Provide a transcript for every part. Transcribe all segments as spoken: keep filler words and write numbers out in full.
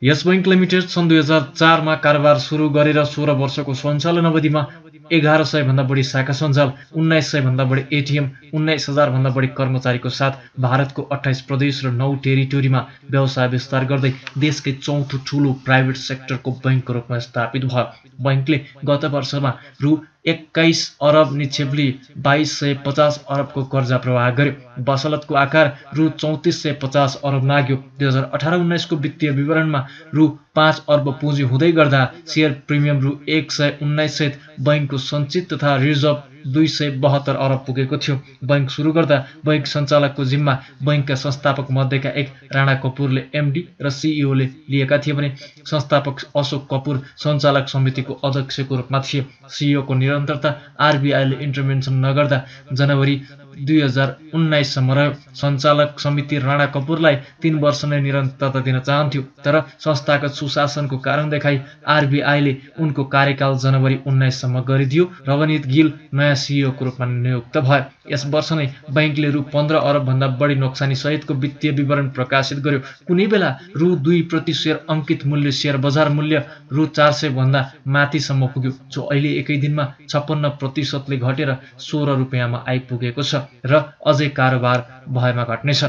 यस bank limited सन् दुई हजार चारमा कारोबार सुरु गरेर सोह्र वर्षको सञ्चालन अवधिमा एघार सय भन्दा बढी शाखा सञ्जाल, उन्नाइस सय भन्दा बढी एटिएम, उन्नाइस हजार भन्दा बढी कर्मचारीको साथ भारतको अट्ठाइस प्रदेश र नौ टेरिटोरीमा व्यवसाय विस्तार गर्दै देशकै चौथो ठूलो प्राइभेट सेक्टरको बैंकको रूपमा स्थापित भयो। बैंकले गत वर्षमा रु एक्काइस अरब निक्षेप लिई बाइस सय पचास अरबको कर्जा प्रवाह गर्यो। बसलतको आकार रु चौतिस सय पचास अरब नाग्यो। दुई हजार अठार उन्नाइसको वित्तीय विवरणमा रु पाँच अर्ब पुँजी हुँदै गर्दा सेयर प्रिमियम रु एक सय उन्नाइस सहित बैंकको सञ्चित तथा रिजर्भ दुई सय बहत्तर अरब पुगेको थियो। बैंक सुरु गर्दा बैंक सञ्चालकको जिम्मा बैंकका संस्थापक मध्येका एक राणा कपुरले एमडी र सिइओले लिएका थिए भने संस्थापक अशोक कपुर सञ्चालक समितिको अध्यक्षको रूपमा थिए। सिइओको निरन्तरता आरबिआईले इन्टरभेन्सन नगर्दा जनवरी दुई हजार उन्नाइससम्म रह्यो। सञ्चालक समिति राणा कपुरलाई तीन वर्ष नै निरन्तरता दिन चाहन्थ्यो, तर संस्थागत सुशासनको कारण देखाई आरबिआईले उनको कार्यकाल जनवरी उन्नाइससम्म गरिदियो। रवनीत गिल नयाँ सिइओको रूपमा नियुक्त भए। यस वर्ष नै बैंकले रु पन्ध्र अरब भन्दा बढी नोक्सानी सहितको वित्तीय विवरण प्रकाशित गर्यो। कुनै बेला रु दुई प्रति शेयर अंकित मूल्य शेयर बजार मूल्य रु चार सय भन्दा माथिसम्म पुग्यो, जो अहिले एकै दिनमा छप्पन्न प्रतिशतले घटेर सोह्र रुपियाँमा आइपुगेको छ र अझै कारोबार भएमा घट्नेछ।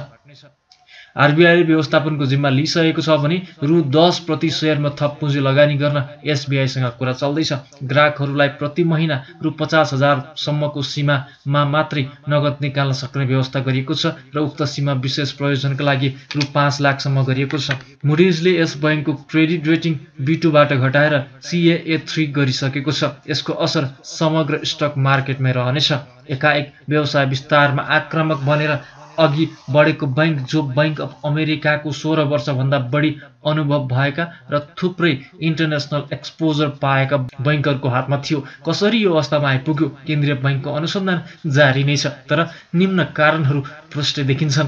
आरबिआईले व्यवस्थापनको जिम्मा लिइसकेको छ भने रु दस प्रति शेयरमा थप पुँजी लगानी गर्न एसबिआईसँग कुरा चल्दैछ। ग्राहकहरूलाई प्रति महिना रु पचास हजारसम्मको सीमामा मात्रै नगद निकाल्न सक्ने व्यवस्था गरिएको छ र उक्त सीमा विशेष प्रयोजनका लागि रु पाँच लाखसम्म गरिएको छ। मुडीजले यस बैंकको क्रेडिट रेटिङ बी टू बाट घटाएर सीएए थ्री गरिसकेको छ। यसको असर समग्र स्टक मार्केटमै रहनेछ। एकाएक व्यवसाय विस्तारमा आक्रामक बनेर अघि बढेको बैंक, जो बैंक अफ अमेरिकाको सोह्र वर्षभन्दा बढी अनुभव भएका र थुप्रै इन्टरनेसनल एक्सपोजर पाएका बैंकरको हातमा थियो, कसरी यो अवस्थामा आइपुग्यो? केन्द्रीय बैंकको अनुसन्धान जारी नै छ, तर निम्न कारणहरू प्रष्ट देखिन्छन्।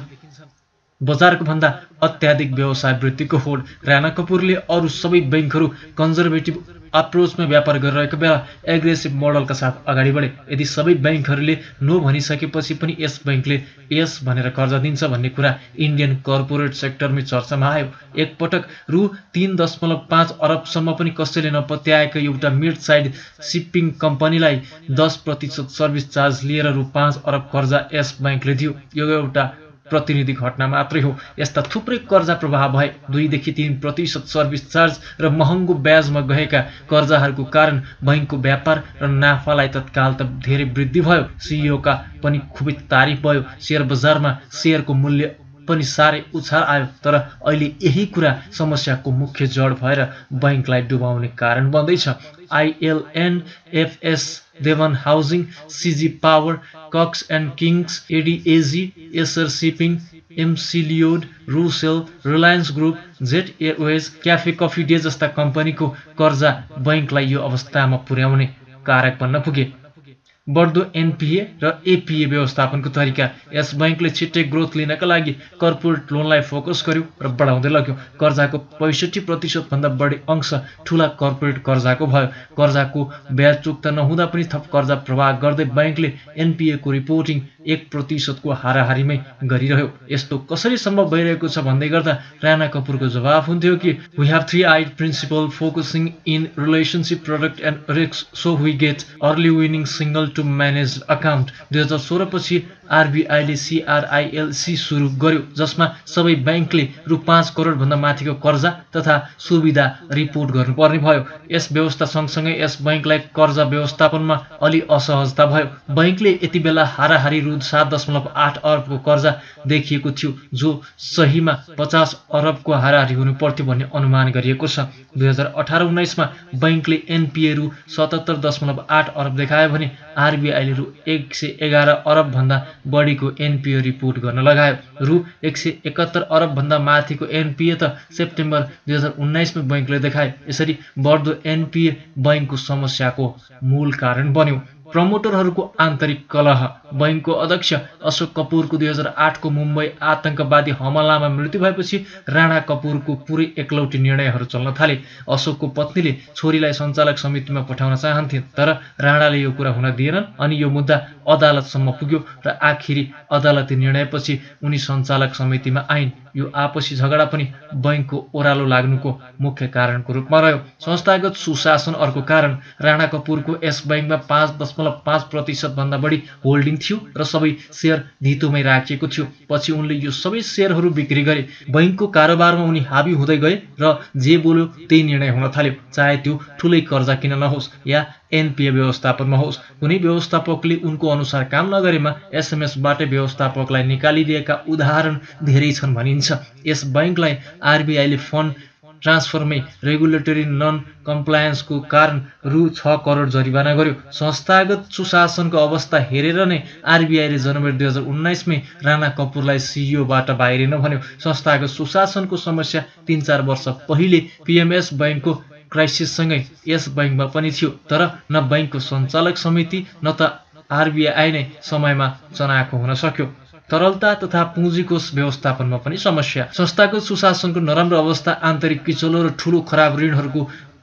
बजारको भन्दा अत्याधिक व्यवसाय वृद्धिको होड। राणा कपुरले अरू सबै बैंकहरू कन्जर्भेटिभ अप्रोचमा व्यापार गरिरहेको बेला एग्रेसिभ मोडलका साथ अगाडि बढे। यदि सबै बैंकहरूले नो भनिसकेपछि पनि यस बैंकले यस भनेर कर्जा दिन्छ भन्ने कुरा इन्डियन कर्पोरेट सेक्टरमै चर्चामा आयो। एकपटक रु तीन दशमलव पाँच अरबसम्म पनि कसैले नपत्याएको एउटा मिड साइड सिपिङ कम्पनीलाई दस प्रतिशत सर्भिस चार्ज लिएर रु पाँच अरब कर्जा यस बैंकले दियो। यो एउटा प्रतिनिधि घटना मात्रै हो। यस्ता थुप्रै कर्जा प्रवाह भए। दुईदेखि तीन प्रतिशत सर्भिस चार्ज र महँगो ब्याजमा गएका कर्जाहरूको कारण बैंकको व्यापार र नाफालाई तत्काल त धेरै वृद्धि भयो। सिइओका पनि खुबै तारिफ भयो। शेयर बजारमा शेयरको मूल्य पनि साह्रै उछाल आयो। तर अहिले यही कुरा समस्याको मुख्य जड भएर बैंकलाई डुबाउने कारण बन्दैछ। I L and, F S Dewan housing, CG power, Cox and Kings, ADAG, Essar shipping, McLeod, Russel, Reliance group, Jet Airways, cafe coffee day जस्ता कम्पनीको कर्जा बैंकलाई यो अवस्थामा पुर्याउने कारक बन्न पुगे। बढ्दो एनपिए र एपिए व्यवस्थापनको तरिका। यस बैंकले छिट्टै ग्रोथ लिनका लागि कर्पोरेट लोनलाई फोकस गर्यो र बढाउँदै लग्यो। कर्जाको पैँसठी प्रतिशत भन्दा बढी अंश ठूला कर्पोरेट कर्जाको भयो। कर्जाको ब्याज चुक्ता नहुँदा पनि थप कर्जा प्रवाह गर्दै बैंकले एनपिए को रिपोर्टिङ एक प्रतिशतको हाराहारीमै गरिरह्यो। यस्तो कसरी सम्भव भइरहेको छ भन्दै गर्दा राणा कपुरको जवाफ हुन्थ्यो कि we have three eyed principle focusing in relationship product and risk so we get early winning single to manage account. दुई हजार सोह्र पछि आरबिआईले सिआरआइएलसी सुरु गर्यो, जसमा सबै बैंकले रु पाँच करोड भन्दा माथिको कर्जा तथा सुविधा रिपोर्ट गर्नुपर्ने भयो। यस व्यवस्था सँगसँगै यस बैंकलाई कर्जा व्यवस्थापनमा अलि असहजता भयो। बैंकले यति बेला हाराहारी रु सात दशमलव आठ अरबको कर्जा देखिएको थियो, जो सहीमा पचास अरबको हाराहारी हुनुपर्थ्यो भन्ने अनुमान गरिएको छ। दुई हजार अठार उन्नाइसमा बैंकले एनपिए रु सतहत्तर दशमलव आठ अरब देखायो भने आरबिआईले रु एक सय एघार अरब भन्दा बढीको एनपिए रिपोर्ट गर्न लगायो। रु एक सय एकहत्तर अरब भन्दा माथिको एनपिए त सेप्टेम्बर दुई हजार उन्नाइसमा बैंकले देखाए। यसरी बढ्दो एनपिए बैंकको समस्याको मूल कारण बन्यो। प्रमोटरहरूको आन्तरिक कलह। बैंकको अध्यक्ष अशोक कपुरको दुई हजार आठको मुम्बई आतंकवादी हमलामा मृत्यु भएपछि राणा कपुरको पुरै एकलौटी निर्णयहरू चल्न थाले। अशोकको पत्नीले छोरीलाई सञ्चालक समितिमा पठाउन चाहन्थे, तर राणाले यो कुरा हुन दिएनन् अनि यो मुद्दा अदालतसम्म पुग्यो र आखिरी अदालती निर्णयपछि उनी सञ्चालक समितिमा आइन्। यो आपसी झगडा पनि बैंकको ओह्रालो लाग्नुको मुख्य कारणको रूपमा रह्यो। संस्थागत सुशासन अर्को कारण। राणा कपुरको यस बैंकमा पाँच दशमलव पाँच प्रतिशत भन्दा बढी होल्डिङ थियो र सबै सेयर धितोमै राखिएको थियो। पछि उनले यो सबै सेयरहरू बिक्री गरे। बैंकको कारोबारमा उनी हाबी हुँदै गए र जे बोल्यो त्यही निर्णय हुन थाल्यो, चाहे त्यो ठुलै कर्जा किन नहोस् या एनपिए व्यवस्थापनमा होस्। कुनै व्यवस्थापकले उनको अनुसार काम नगरेमा एसएमएसबाटै व्यवस्थापकलाई निकालिदिएका उदाहरण धेरै छन् भनिन्छ। यस बैंकलाई आरबिआईले फन्ड ट्रान्सफरमै रेगुलेटरी नन कम्प्लायन्सको कारण रु छ करोड जरिवाना गर्यो। संस्थागत सुशासनको अवस्था हेरेर नै आरबिआईले जनवरी दुई हजार उन्नाइसमै राणा कपुरलाई सिइओबाट बाहिरिन भन्यो। संस्थागत सुशासनको समस्या तीन चार वर्ष पहिले पिएमएस बैंकको क्राइसिससँगै यस बैंकमा पनि थियो, तर न बैंकको सञ्चालक समिति न त आरबिआई नै समयमा चनाखो हुन सक्यो। तरलता तथा पुँजीको व्यवस्थापनमा पनि समस्या। संस्थागत सुशासनको नराम्रो अवस्था, आन्तरिक किचलो र ठूलो खराब ऋणहरूको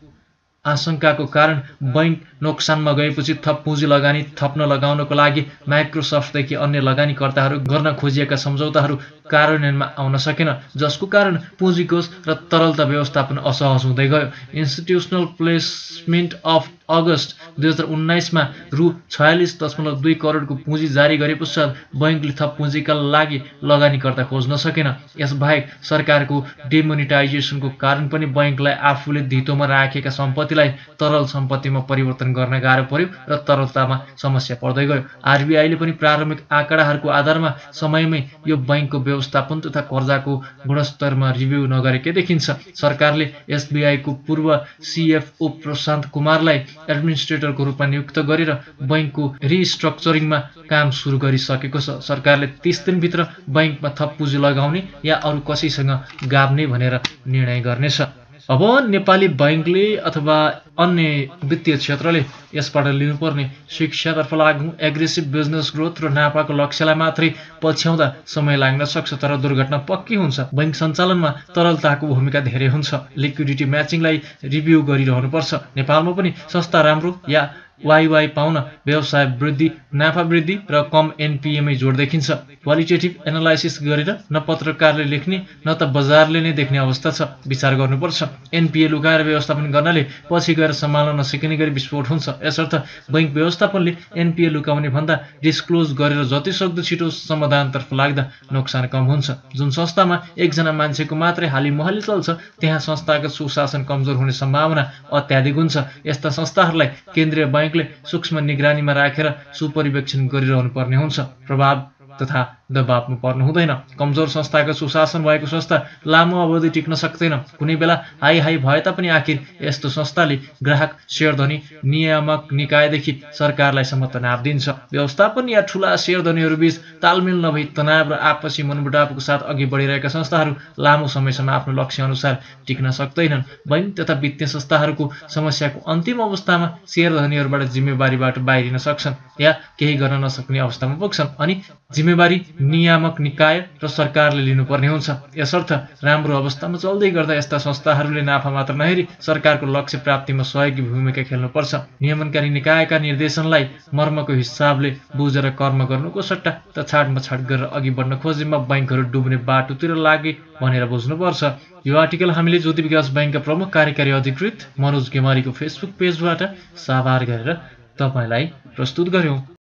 आशंकाको कारण बैंक नोक्सानमा गएपछि थप पुँजी लगानी थप्न लगाउनको लागि माइक्रोसफ्टदेखि अन्य लगानीकर्ताहरू गर्न खोजिएका सम्झौताहरू कार्यान्वयनमा आउन सकेन, जसको कारण पुँजीकोष र तरलता व्यवस्थापन असहज हुँदै गयो। इन्स्टिट्युसनल प्लेसमेन्ट अफ अगस्त दुई हजार उन्नाइसमा रु छयालिस दशमलव दुई करोडको पुँजी जारी गरे पश्चात बैंकले थप पुँजीका लागि लगानीकर्ता खोज्न सकेन। यसबाहेक सरकारको डेमोनिटाइजेसनको कारण पनि बैंकलाई आफूले धितोमा राखेका सम्पत्तिलाई तरल सम्पत्तिमा परिवर्तन गर्न गाह्रो पर्यो र तरलतामा समस्या पर्दै गयो। आरबिआईले पनि प्रारम्भिक आँकडाहरूको आधारमा समयमै यो बैंकको व्यवस्थापन तथा कर्जाको गुणस्तरमा रिभ्यू नगरेकै देखिन्छ। सरकारले एसबिआईको पूर्व सिएफओ प्रशान्त कुमारलाई एडमिनिस्ट्रेटरको रूपमा नियुक्त गरेर बैंकको रिस्ट्रक्चरिङमा काम सुरु गरिसकेको छ। सरकारले तीस दिनभित्र बैंकमा थप पुँजी लगाउने या अरू कसैसँग गाभ्ने भनेर निर्णय गर्नेछ। अब नेपाली बैंकले अथवा अन्य वित्तीय क्षेत्रले यसबाट लिनुपर्ने शिक्षातर्फ लागौँ। एग्रेसिभ बिजनेस ग्रोथ र नाफाको लक्ष्यलाई मात्रै पछ्याउँदा समय लाग्न सक्छ, तर दुर्घटना पक्की हुन्छ। बैंक सञ्चालनमा तरलताको भूमिका धेरै हुन्छ। लिक्विडिटी म्याचिङलाई रिभ्यू गरिरहनुपर्छ। नेपालमा पनि संस्था राम्रो या वाइवाई पाउन व्यवसाय वृद्धि, नाफा वृद्धि र कम एनपिएमै जोड देखिन्छ। क्वालिटेटिभ एनालाइसिस गरेर न पत्रकारले लेख्ने न त बजारले नै देख्ने अवस्था छ। विचार गर्नुपर्छ। एनपिए लुकाएर व्यवस्थापन गर्नाले पछि गएर सम्हाल्न नसकिने गरी विस्फोट हुन्छ। यसर्थ बैंक व्यवस्थापनले एनपिए लुकाउने भन्दा डिस्क्लोज गरेर जतिसक्दो छिटो समाधानतर्फ लाग्दा नोक्सान कम हुन्छ। जुन संस्थामा एकजना मान्छेको मात्रै हाली महली चल्छ, त्यहाँ संस्थागत सुशासन कमजोर हुने सम्भावना अत्याधिक हुन्छ। यस्ता संस्थाहरूलाई केन्द्रीय बैंकले सूक्ष्म निगरानीमा राखेर सुपरिवेक्षण गरिरहनु पर्ने हुन्छ। प्रभाव तथा दबावमा पर्नु हुँदैन। कमजोर संस्थागत सुशासन भएको संस्था लामो अवधि टिक्न सक्दैन। कुनै बेला हाई हाई भए तापनि आखिर यस्तो संस्थाले ग्राहक, शेयरधनी, नियामक निकायदेखि सरकारलाई सम्म तनाव दिन्छ। व्यवस्थापन या ठूला शेयरधनीहरूबीच तालमेल नभई तनाव र आपसी मनमुटावको साथ अघि बढिरहेका संस्थाहरू लामो समयसम्म आफ्नो लक्ष्य अनुसार टिक्न सक्दैनन्। बैंक तथा वित्तीय संस्थाहरूको समस्याको अन्तिम अवस्थामा शेयरधनीहरूबाट जिम्मेवारीबाट बाहिरिन सक्छन् या केही गर्न नसक्ने अवस्थामा पुग्छन् अनि जिम्मेवारी नियामक निकाय र सरकारले लिनुपर्ने हुन्छ। यसर्थ राम्रो अवस्थामा चल्दै गर्दा यस्ता संस्थाहरूले नाफा मात्र नहेरी सरकारको लक्ष्य प्राप्तिमा सहयोगी भूमिका खेल्नुपर्छ। नियमनकारी निकायका निर्देशनलाई मर्मको हिसाबले बुझेर कर्म गर्नुको सट्टा त छाडमछाड गरेर अघि बढ्न खोजेमा बैंकहरू डुब्ने बाटोतिर लागे भनेर बुझ्नुपर्छ। यो आर्टिकल हामीले ज्योति विकास बैंकका प्रमुख कार्यकारी अधिकृत मनोज गेवालीको फेसबुक पेजबाट साभार गरेर तपाईलाई प्रस्तुत गर्यौं।